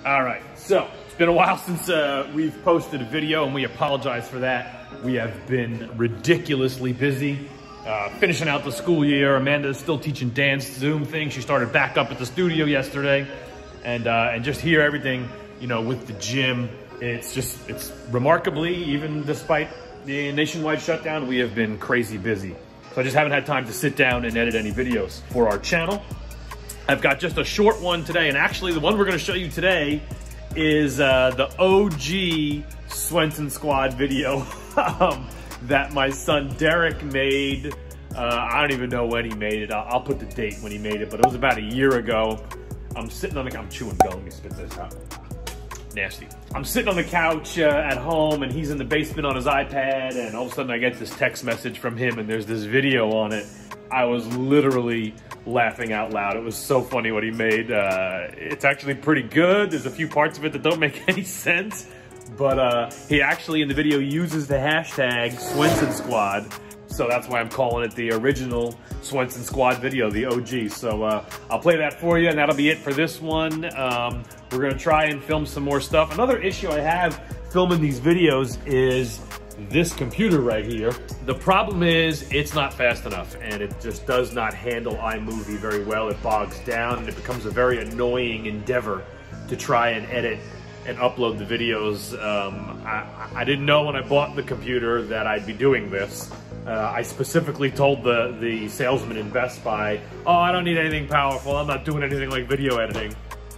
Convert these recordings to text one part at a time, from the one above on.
All right, so it's been a while since we've posted a video, and we apologize for that. We have been ridiculously busy finishing out the school year. Amanda is still teaching dance Zoom thing. She started back up at the studio yesterday, and just hear everything, you know, with the gym. It's remarkably, even despite the nationwide shutdown, we have been crazy busy. So I just haven't had time to sit down and edit any videos for our channel. I've got just a short one today, and actually the one we're gonna show you today is the OG Swenson Squad video that my son Derick made. I don't even know when he made it. I'll put the date when he made it, but it was about a year ago. I'm sitting on the, I'm chewing gum, let me spit this out. Nasty. I'm sitting on the couch at home, and he's in the basement on his iPad, and all of a sudden I get this text message from him, and there's this video on it. I was literally laughing out loud. It was so funny what he made. It's actually pretty good. There's a few parts of it that don't make any sense, but he actually in the video uses the hashtag SWENSONSQUAD. So that's why I'm calling it the original Swenson Squad video, the OG. So I'll play that for you, and that'll be it for this one. We're gonna try and film some more stuff. Another issue I have filming these videos is this computer right here. The problem is it's not fast enough, and it just does not handle iMovie very well. It bogs down, and it becomes a very annoying endeavor to try and edit and upload the videos. I didn't know when I bought the computer that I'd be doing this. I specifically told the salesman in Best Buy, oh, I don't need anything powerful. I'm not doing anything like video editing.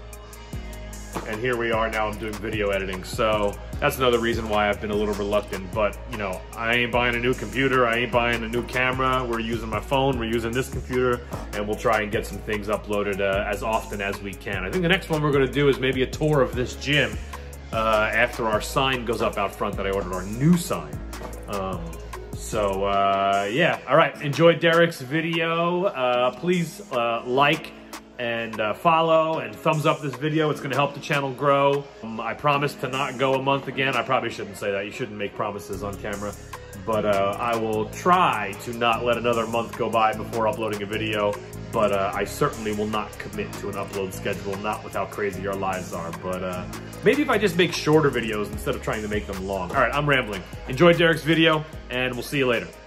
And here we are now, I'm doing video editing. So that's another reason why I've been a little reluctant. But, you know, I ain't buying a new computer. I ain't buying a new camera. We're using my phone. We're using this computer. And we'll try and get some things uploaded as often as we can. I think the next one we're going to do is maybe a tour of this gym after our sign goes up out front that I ordered, our new sign. Yeah. All right. Enjoy Derick's video. Please like and follow and thumbs up this video. It's going to help the channel grow. I promise to not go a month again. I probably shouldn't say that. You shouldn't make promises on camera. But I will try to not let another month go by before uploading a video. But I certainly will not commit to an upload schedule, not with how crazy our lives are. But maybe if I just make shorter videos instead of trying to make them long. All right, I'm rambling. Enjoy Derick's video, and we'll see you later.